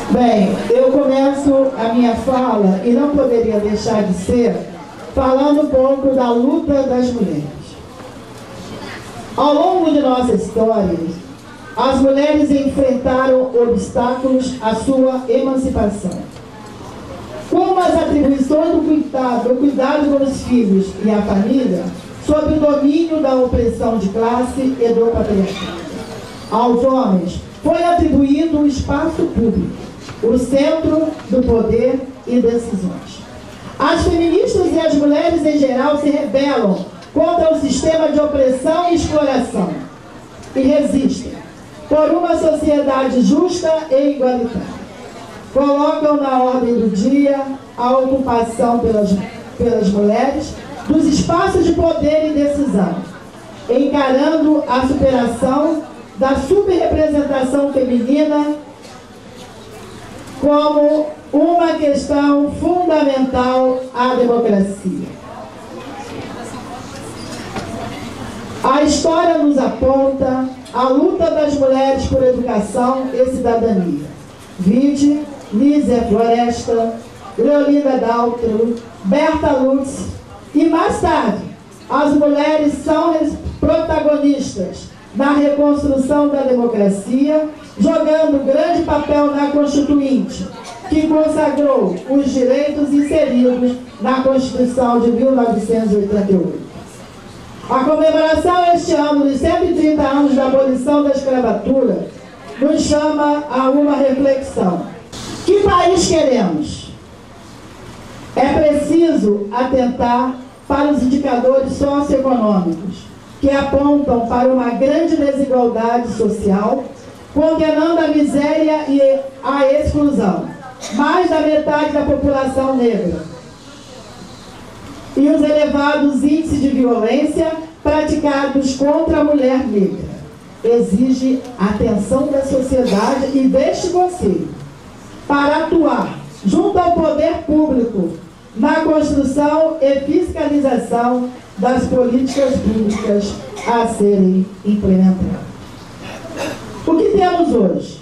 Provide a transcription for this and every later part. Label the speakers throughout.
Speaker 1: Bem, eu começo a minha fala, e não poderia deixar de ser, falando um pouco da luta das mulheres. Ao longo de nossa história, as mulheres enfrentaram obstáculos à sua emancipação, como as atribuições do cuidado com os filhos e a família, sob o domínio da opressão de classe e do patriarcado. Aos homens foi atribuído o espaço público, o centro do poder e decisões. As feministas e as mulheres em geral se rebelam contra o sistema de opressão e exploração e resistem por uma sociedade justa e igualitária. Colocam na ordem do dia a ocupação pelas mulheres dos espaços de poder e decisão, encarando a superação da subrepresentação feminina como uma questão fundamental à democracia. A história nos aponta a luta das mulheres por educação e cidadania. Vide Lísia Floresta, Leolinda Daltro, Berta Lutz, e mais tarde, as mulheres são protagonistas na reconstrução da democracia, jogando grande papel na Constituinte, que consagrou os direitos inseridos na Constituição de 1988. A comemoração este ano dos 130 anos da abolição da escravatura nos chama a uma reflexão. Que país queremos? É preciso atentar para os indicadores socioeconômicos, que apontam para uma grande desigualdade social, condenando a miséria e a exclusão. Mais da metade da população negra. E os elevados índices de violência praticados contra a mulher negra. Exige atenção da sociedade e deste Conselho para atuar junto ao poder público na construção e fiscalização das políticas públicas a serem implementadas. O que temos hoje?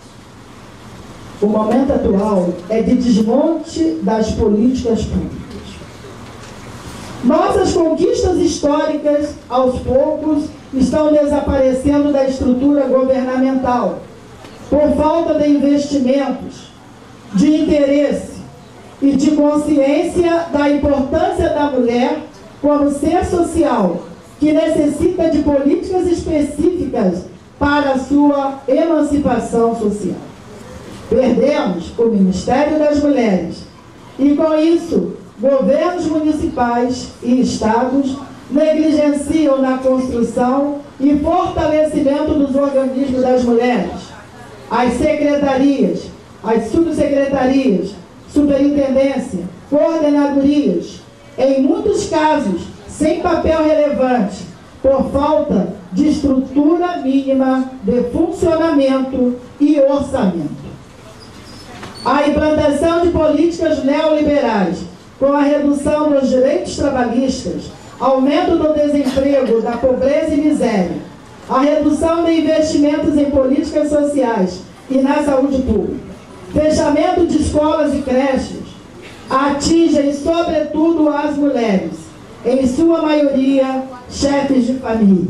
Speaker 1: O momento atual é de desmonte das políticas públicas. Nossas conquistas históricas, aos poucos, estão desaparecendo da estrutura governamental, por falta de investimentos, de interesse e de consciência da importância da mulher como ser social, que necessita de políticas específicas para a sua emancipação social. Perdemos o Ministério das Mulheres e, com isso, governos municipais e estados negligenciam na construção e fortalecimento dos organismos das mulheres, as secretarias, as subsecretarias, superintendência, coordenadorias, em muitos casos sem papel relevante, por falta de estrutura mínima de funcionamento e orçamento. A implantação de políticas neoliberais, com a redução dos direitos trabalhistas, aumento do desemprego, da pobreza e miséria, a redução de investimentos em políticas sociais e na saúde pública, fechamento de escolas e creches, atingem sobretudo as mulheres, em sua maioria chefes de família.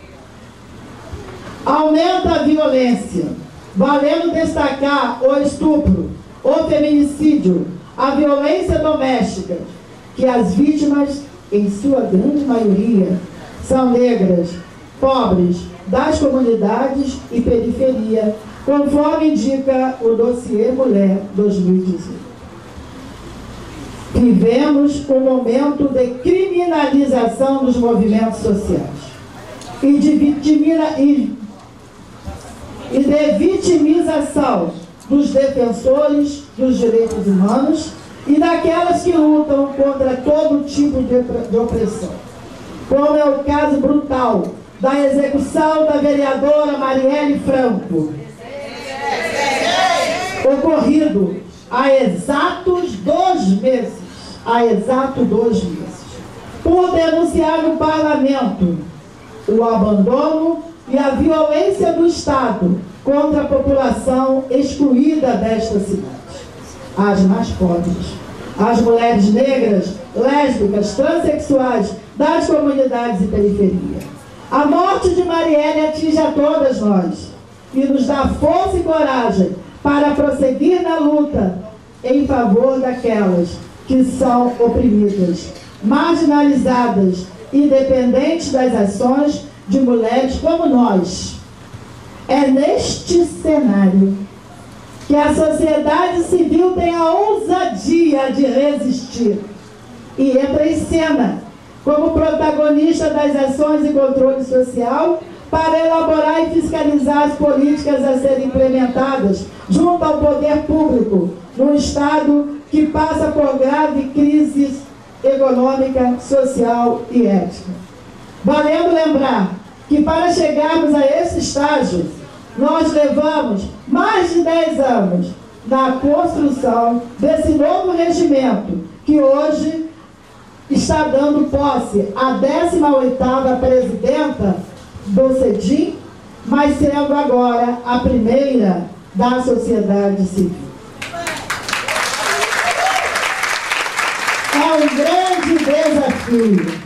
Speaker 1: Aumenta a violência, valendo destacar o estupro, o feminicídio, a violência doméstica, que as vítimas, em sua grande maioria, são negras, pobres, das comunidades e periferia, conforme indica o dossiê Mulher 2018. Vivemos um momento de criminalização dos movimentos sociais e de vitimização dos defensores dos direitos humanos e daquelas que lutam contra todo tipo de opressão, como é o caso brutal da execução da vereadora Marielle Franco, ocorrido há exatos 2 meses, por denunciar no parlamento o abandono e a violência do Estado contra a população excluída desta cidade. As mais pobres, as mulheres negras, lésbicas, transexuais das comunidades e periferia. A morte de Marielle atinge a todas nós e nos dá força e coragem para prosseguir na luta em favor daquelas que são oprimidas, marginalizadas e dependentes das ações de mulheres como nós. É neste cenário que a sociedade civil tem a ousadia de resistir e entra em cena como protagonista das ações de controle social para elaborar e fiscalizar as políticas a serem implementadas junto ao poder público num Estado que passa por grave crise econômica, social e ética. Valendo lembrar que para chegarmos a esse estágio, nós levamos mais de 10 anos na construção desse novo regimento, que hoje está dando posse à 18ª presidenta do CEDIM, mas sendo agora a primeira da sociedade civil. É um grande desafio.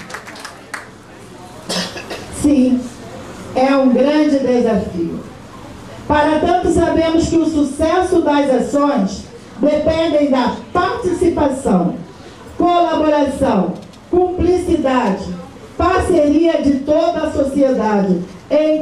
Speaker 1: Sim, é um grande desafio. Para tanto, sabemos que o sucesso das ações dependem da participação, colaboração, cumplicidade, parceria de toda a sociedade, em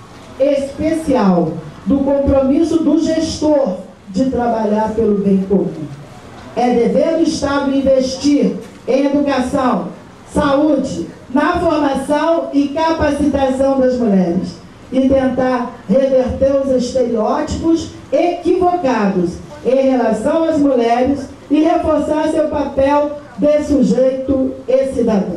Speaker 1: especial do compromisso do gestor de trabalhar pelo bem comum. É dever do Estado investir em educação, saúde, na formação e capacitação das mulheres e tentar reverter os estereótipos equivocados em relação às mulheres e reforçar seu papel de sujeito e cidadã.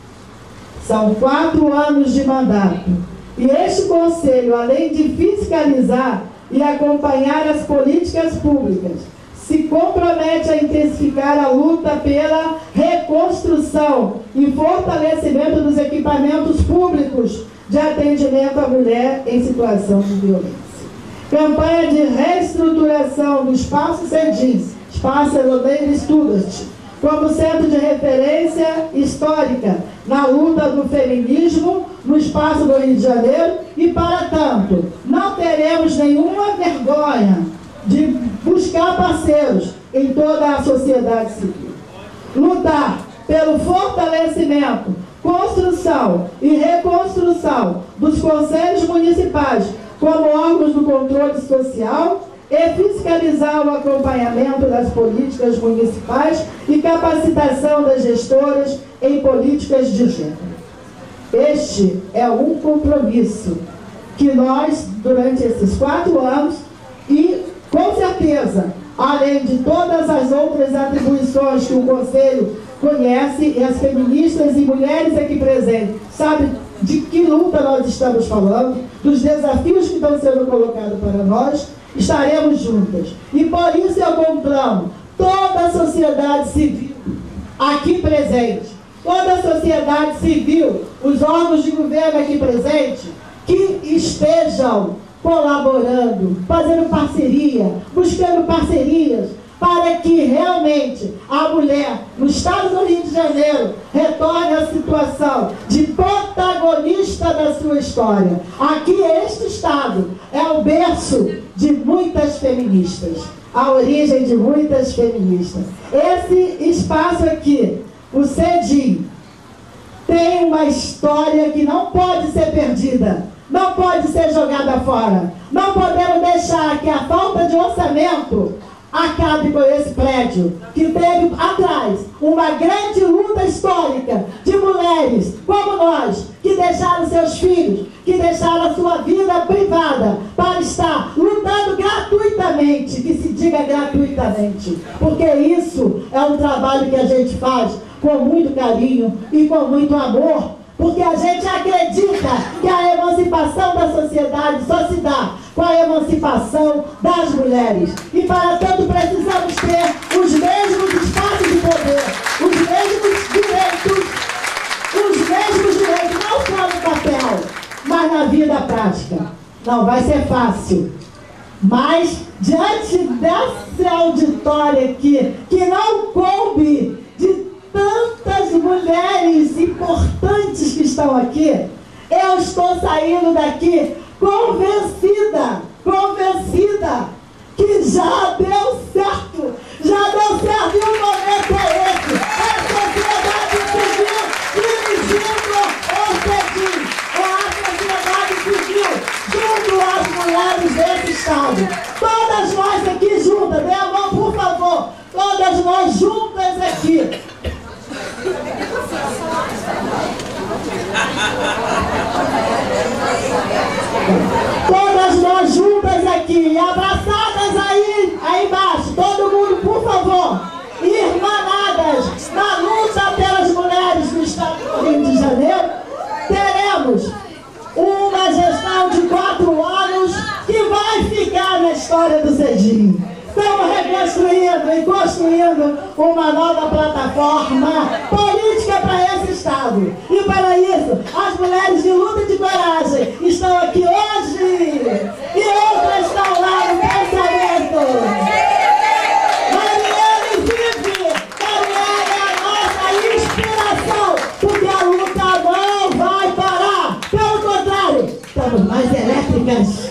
Speaker 1: São 4 anos de mandato e este Conselho, além de fiscalizar e acompanhar as políticas públicas, se compromete a intensificar a luta pela reconstrução e fortalecimento dos equipamentos públicos de atendimento à mulher em situação de violência. Campanha de reestruturação do Espaço CEDIM, Espaço Elodeira Student, como centro de referência histórica na luta do feminismo no espaço do Rio de Janeiro e, para tanto, não teremos nenhuma vergonha de buscar parceiros em toda a sociedade civil. Lutar pelo fortalecimento, construção e reconstrução dos conselhos municipais como órgãos do controle social e fiscalizar o acompanhamento das políticas municipais e capacitação das gestoras em políticas de gênero. Este é um compromisso que nós, durante esses 4 anos, e com certeza, além de todas as outras atribuições que o Conselho conhece, e as feministas e mulheres aqui presentes sabem de que luta nós estamos falando, dos desafios que estão sendo colocados para nós, estaremos juntas. E por isso eu conclamo toda a sociedade civil aqui presente, toda a sociedade civil, os órgãos de governo aqui presentes, que estejam colaborando, fazendo parceria, buscando parcerias, para que realmente a mulher, no estado do Rio de Janeiro, retorne à situação de protagonista da sua história. Aqui, este estado é o berço de muitas feministas, a origem de muitas feministas. Esse espaço aqui, o CEDIM, tem uma história que não pode ser perdida, não pode ser jogada fora. Não podemos deixar que a falta de orçamento acabe com esse prédio, que teve atrás uma grande luta histórica de mulheres como nós, que deixaram seus filhos, que deixaram a sua vida privada para estar lutando gratuitamente, que se diga gratuitamente, porque isso é um trabalho que a gente faz com muito carinho e com muito amor, porque a gente acredita que a emancipação da sociedade só se dá com a emancipação das mulheres. E para tanto precisamos ter os mesmos espaços de poder, os mesmos direitos, não só no papel, mas na vida. vida prática. Não vai ser fácil. Mas, diante dessa auditória aqui, que não coube de tantas mulheres importantes que estão aqui, eu estou saindo daqui convencida que já deu certo. Já deu certo e o momento é esse. É a sociedade civil dirigindo o CEDIM. É a sociedade civil junto às mulheres desse estado. Todas nós aqui juntas, dê a mão por favor. Todas nós juntas aqui. Todas nós juntas aqui e abraçadas aí embaixo, todo mundo, por favor, irmanadas na luta pelas mulheres do estado do Rio de Janeiro, teremos uma gestão de 4 anos que vai ficar na história do CEDIM. Estamos reconstruindo e construindo uma nova plataforma política para esse estado. E para isso, as mulheres de luta e de coragem estão aqui hoje e outras estão lá no pensamento. Marielle vive! Marielle é a nossa inspiração, porque a luta não vai parar. Pelo contrário, estamos mais elétricas.